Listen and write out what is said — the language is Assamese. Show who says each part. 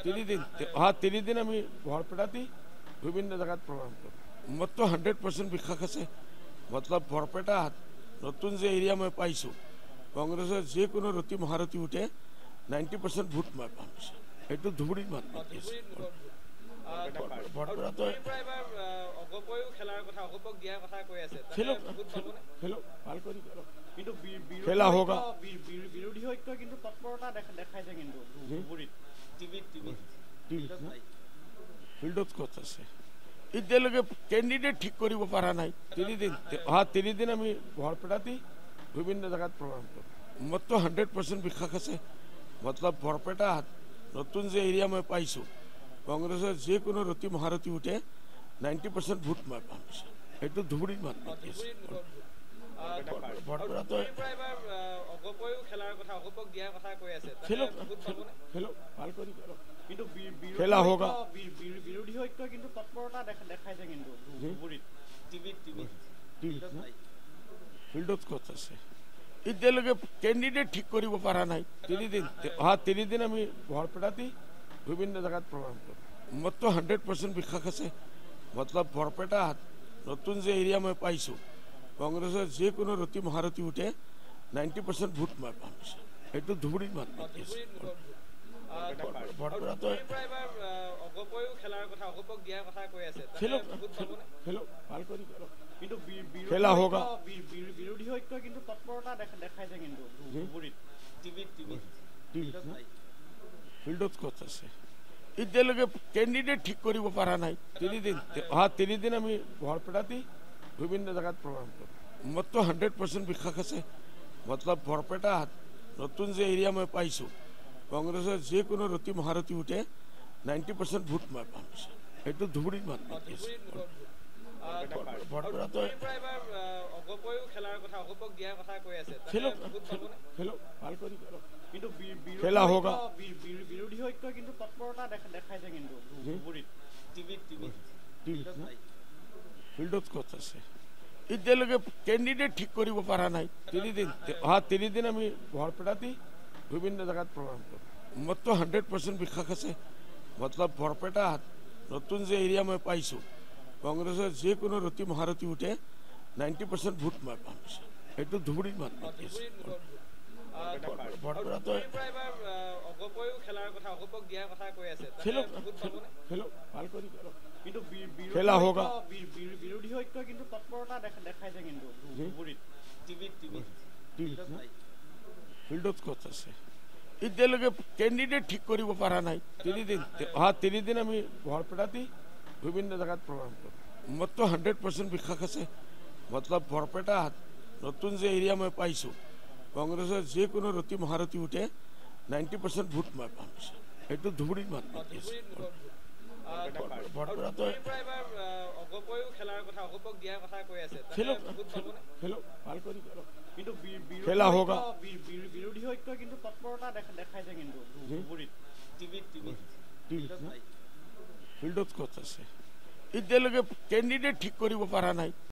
Speaker 1: তিনিদিন আমি বৰপেটাতে বিভিন্ন জায়গাত প্রোগ্রাম করি। মোরতো 100% বিশ্বাস আছে। মতলব বৰপেটাত নতুন যে এরিয়া মই পাইছো, কংগ্রেসের যে কোনো রতি মহারতি উঠে 90% ভোট মই পাম। এইটো ধুবুৰীত মান বৰপেটাতে খেলো ভাল কৰি
Speaker 2: কিন্তু
Speaker 1: খেলা হোগা
Speaker 2: বিৰোধী ঐক্য কিন্তু তৎপৰতা দেখাইছে কিন্তু ধুবুৰীত
Speaker 1: ফিল্ডত ক'ত আছে এতিয়ালৈকে কেণ্ডিডেট ঠিক কৰিব পৰা নাই। তিনিদিন আমি বৰপেটাতে বিভিন্ন জায়গাত প্ৰগ্রাম করি। মোরতো 100% বিশ্বাস আছে। মতলব বৰপেটাত নতুন যে এরিয়া মই পাইছো, কংগ্রেসের যে কোনো রতি মহারতি উঠে 90% ভোট মই পাম। এইটো ধুবুৰীত মান বৰপেটাতে খেলো ভাল কৰি
Speaker 2: কিন্তু
Speaker 1: খেলা হোগা
Speaker 2: বিৰোধী ঐক্য কিন্তু তৎপৰতা দেখাইছে কিন্তু ধুবুৰীত
Speaker 1: ফিল্ডত ক'ত আছে এতিয়ালৈকে কেণ্ডিডেট ঠিক কৰিব পৰা নাই। তিনিদিন আমি বৰপেটাতে বিভিন্ন জায়গাত প্রোগ্রাম করি। মোরতো 100% বিশ্বাস আছে। মতলব বৰপেটাত নতুন যে এরিয়া মই পাইছো, কংগ্রেসের যে কোনো রতি মহারতি উঠে 90% ভোট মই পাম। এইটো ধুবুৰীত মান বৰপেটাতে খেলো ভাল কৰি
Speaker 2: কিন্তু
Speaker 1: খেলা হোগা
Speaker 2: বিৰোধী ঐক্য কিন্তু তৎপৰতা দেখাইছে কিন্তু ধুবুৰীত
Speaker 1: ফিল্ডত ক'ত আছে এতিয়ালৈকে কেণ্ডিডেট ঠিক কৰিব পৰা নাই। তিনিদিন আমি বৰপেটাতে বিভিন্ন জায়গাত প্রোগ্রাম করি। মোরতো 100% বিশ্বাস আছে। মতলব বৰপেটাত নতুন যে এরিয়া মই পাইছো, কংগ্রেসের যে কোনো রতি মহারতি উঠে 90% ভোট মই পাম। এইটো ধুবুৰীত মান বৰপেটাতে খেলো ভাল কৰি
Speaker 2: কিন্তু
Speaker 1: খেলা হোগা
Speaker 2: বিৰোধী ঐক্য কিন্তু তৎপৰতা দেখাইছে কিন্তু ধুবুৰীত
Speaker 1: ফিল্ডত ক'ত আছে এতিয়ালৈকে কেণ্ডিডেট ঠিক কৰিব পৰা নাই। তিনিদিন আমি বৰপেটাতে বিভিন্ন জায়গাত প্রোগ্রাম করি। মোরতো 100% বিশ্বাস আছে। মতলব বৰপেটাত নতুন যে এরিয়া মই পাইছো, কংগ্রেসের যে কোনো রতি মহারতি উঠে 90% ভোট মই পাম। এইটো ধুবুৰীত মান বৰপেটাতে খেলো ভাল কৰি
Speaker 2: কিন্তু
Speaker 1: খেলা হোগা
Speaker 2: বিৰোধী ঐক্য কিন্তু তৎপৰতা দেখাইছে কিন্তু ধুবুৰীত
Speaker 1: ফিল্ডত ক'ত আছে এতিয়ালৈকে কেণ্ডিডেট ঠিক কৰিব পৰা নাই। তিনিদিন আমি বৰপেটাতে বিভিন্ন জায়গাত প্রোগ্রাম করি। মোরতো 100% বিশ্বাস আছে। মতলব বৰপেটাত নতুন যে এরিয়া মই পাইছো, কংগ্রেসের যে কোনো রতি মহারতি উঠে 90% ভোট মই পাম। এইটো ধুবুৰীত মান বৰপেটাতে খেলো ভাল কৰি
Speaker 2: কিন্তু
Speaker 1: খেলা হোগা
Speaker 2: বিৰোধী ঐক্য কিন্তু তৎপৰতা দেখাইছে কিন্তু ধুবুৰীত
Speaker 1: ফিল্ডত ক'ত আছে এতিয়ালৈকে কেণ্ডিডেট ঠিক কৰিব পৰা নাই।